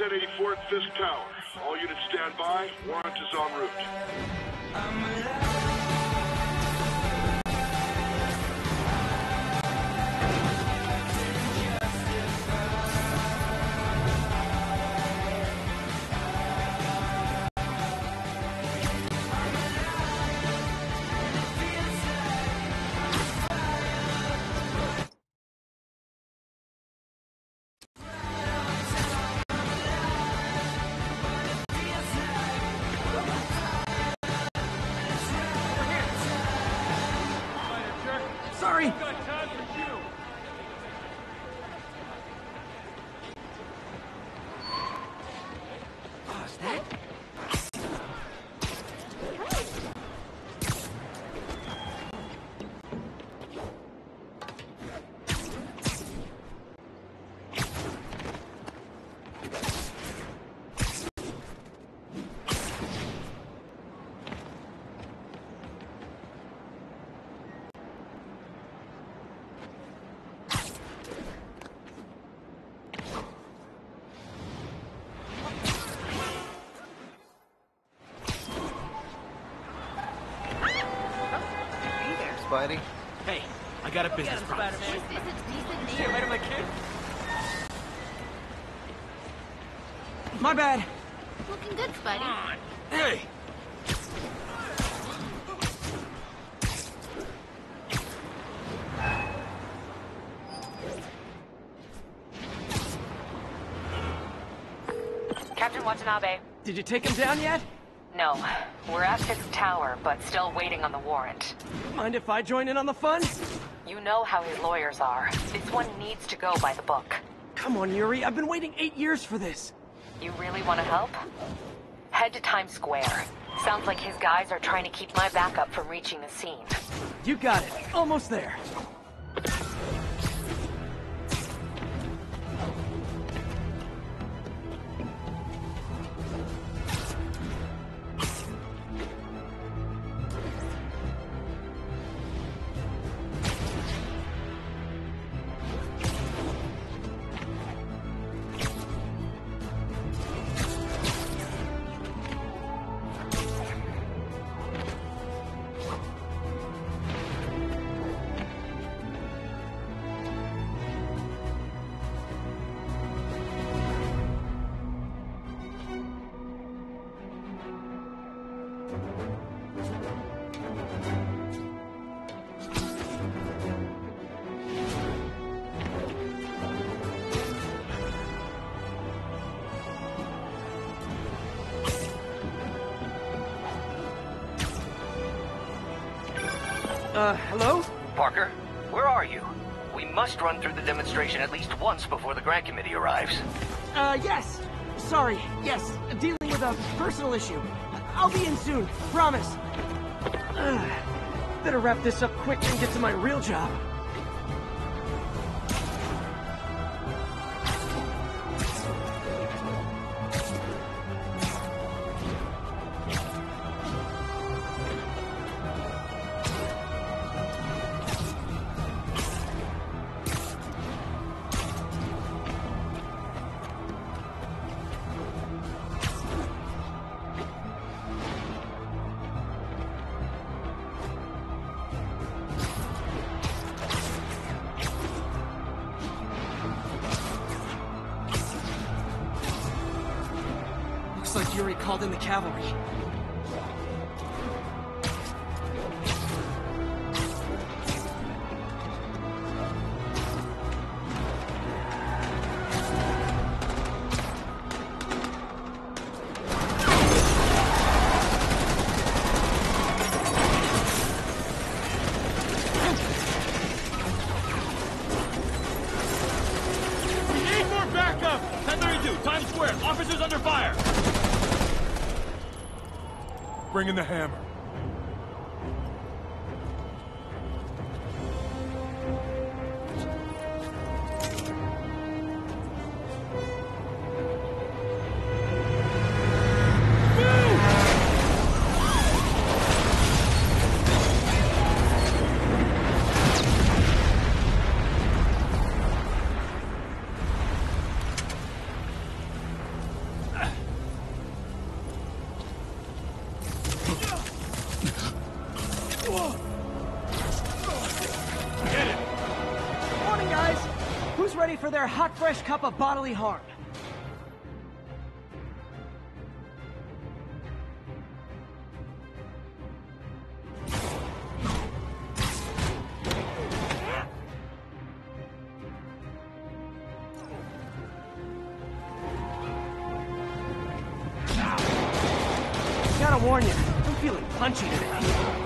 1084 at Fisk Tower. All units stand by. Warrant is en route. Sorry! Oh, is that? Spidey? Hey, I got a business problem. See you later, my kid. My bad. Looking good, Spidey. Hey! Captain Watanabe. Did you take him down yet? No, we're at Fisk Tower, but still waiting on the warrant. Mind if I join in on the fun? You know how his lawyers are. This one needs to go by the book. Come on, Yuri. I've been waiting 8 years for this. You really want to help? Head to Times Square. Sounds like his guys are trying to keep my backup from reaching the scene. You got it. Almost there. Hello? Parker, where are you? We must run through the demonstration at least once before the grant committee arrives. Yes. Sorry. Yes. Dealing with a personal issue. I'll be in soon. Promise. Better wrap this up quick and get to my real job. Looks like Yuri called in the cavalry. Times Square! Officers under fire! Bring in the hammer. pay for their hot, fresh cup of bodily harm. Gotta warn you, I'm feeling punchy today.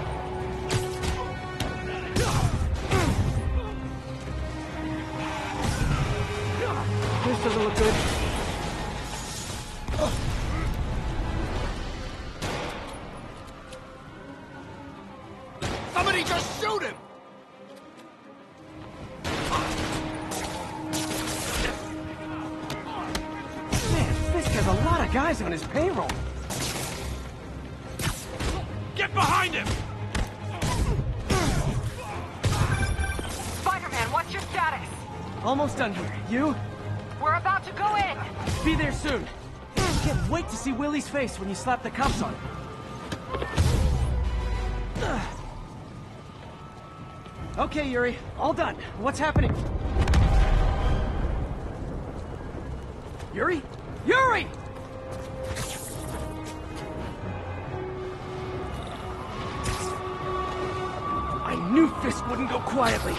This doesn't look good. Somebody just shoot him! Man, Fisk has a lot of guys on his payroll. Get behind him! Spider-Man, what's your status? Almost done here. You? We're about to go in! Be there soon. Can't wait to see Willie's face when you slap the cuffs on him. Okay, Yuri. All done. What's happening? Yuri? Yuri! I knew Fisk wouldn't go quietly.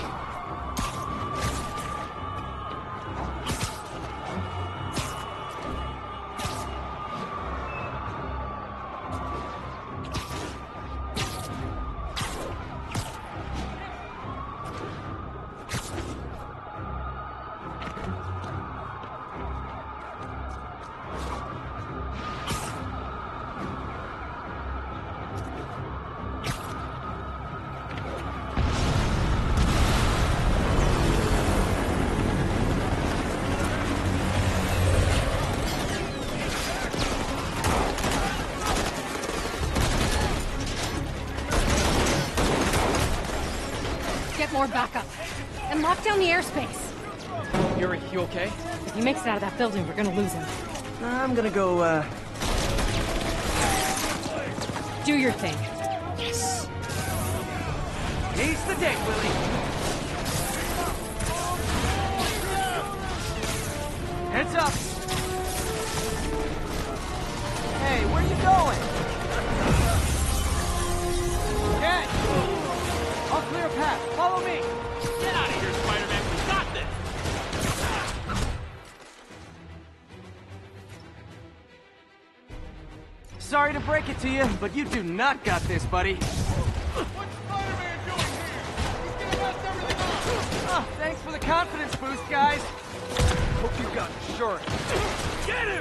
Get more backup. And lock down the airspace. Yuri, you okay? If he makes it out of that building, we're gonna lose him. I'm gonna go, Do your thing. Yes! He's the day, Willie! Heads up! Hey, where you going? Okay! I'll clear a path. Follow me! Get out of here, Spider-Man! We got this! Sorry to break it to you, but you do not got this, buddy. What's Spider-Man doing here? He's gonna mess everything up! Oh, thanks for the confidence boost, guys. Hope you got insurance. Get him!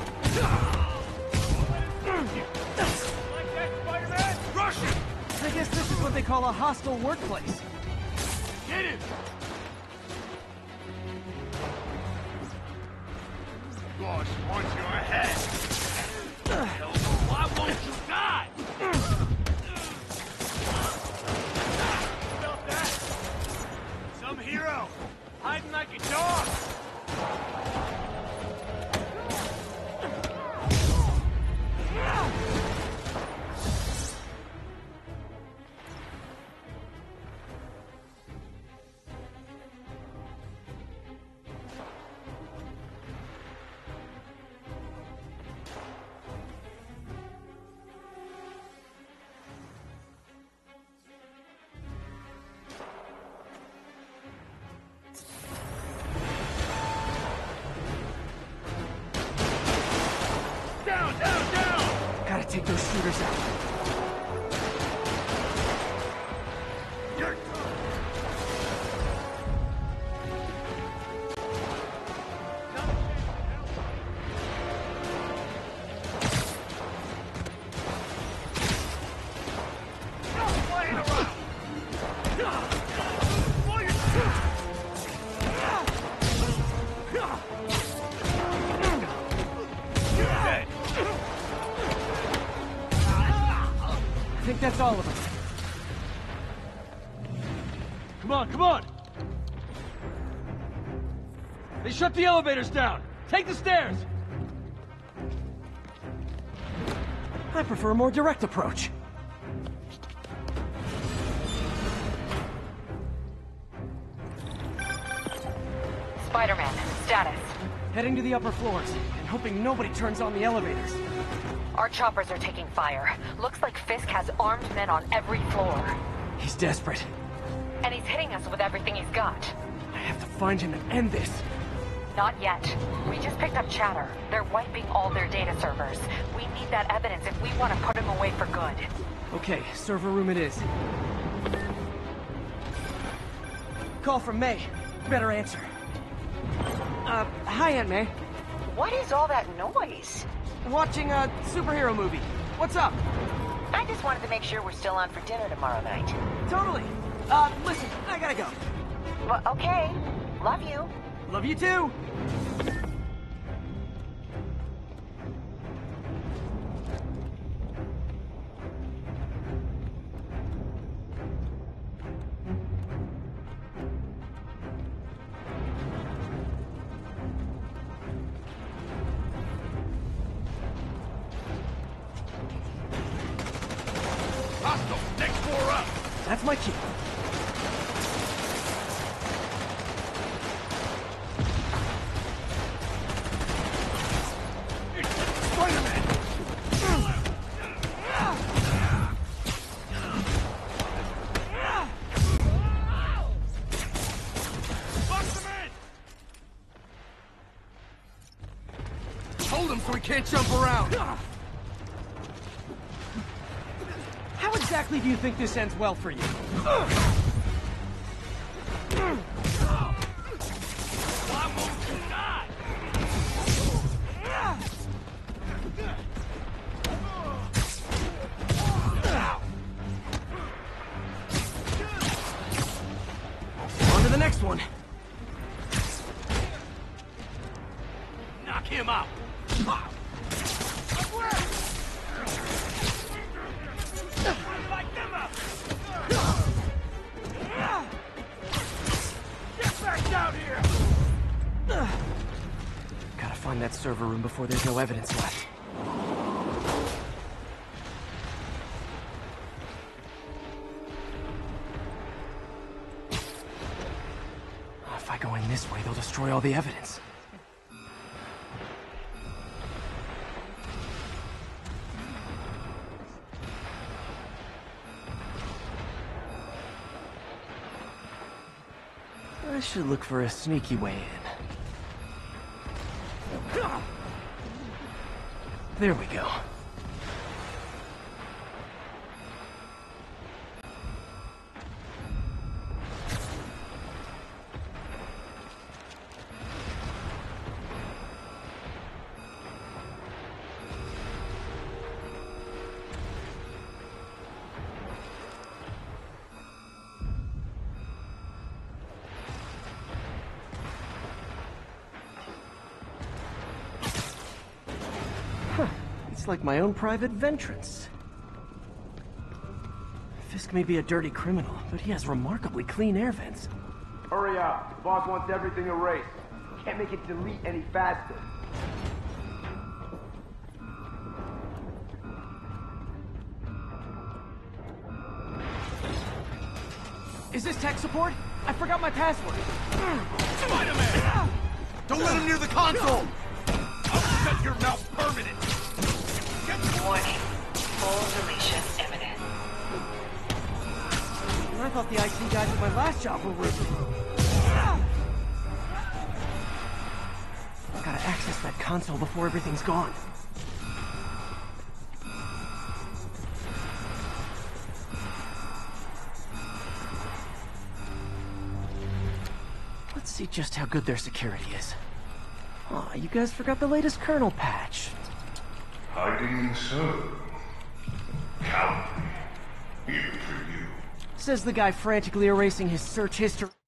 Like that, Spider-Man? Rush him! I guess this is what they call a hostile workplace. Get him! Gosh, wants your head! Why won't you die? Felt that? Some hero! Hiding like a dog! Down, down, down! Gotta take those shooters out. You're I think that's all of them. Come on, come on! They shut the elevators down! Take the stairs! I prefer a more direct approach. Spider-Man, status. Heading to the upper floors, and hoping nobody turns on the elevators. Our choppers are taking fire. Looks like Fisk has armed men on every floor. He's desperate. And he's hitting us with everything he's got. I have to find him and end this. Not yet. We just picked up chatter. They're wiping all their data servers. We need that evidence if we want to put him away for good. Okay, server room it is. Call from May. Better answer. Hi, Aunt May. What is all that noise? Watching a superhero movie. What's up? I just wanted to make sure we're still on for dinner tomorrow night. Totally. Listen, I gotta go. Well, okay. Love you. Love you too. Hostile! Next floor up! That's my cue. Spider-Man! Box him in! Hold him so he can't jump around! How exactly do you think this ends well for you? On to the next one. Knock him out! Get back down here! Gotta find that server room before there's no evidence left. If I go in this way, they'll destroy all the evidence. I should look for a sneaky way in. There we go. It's like my own private ventrance. Fisk may be a dirty criminal, but he has remarkably clean air vents. Hurry up. Boss wants everything erased. Can't make it delete any faster. Is this tech support? I forgot my password. Spider-Man! Don't let him near the console! I'll shut your mouth permanent! Warning. Full deletion imminent. I thought the IT guys at my last job were rude. Gotta access that console before everything's gone. Let's see just how good their security is. Aw, you guys forgot the latest kernel patch. Hiding so. Cowardly. Even for you. Says the guy frantically erasing his search history.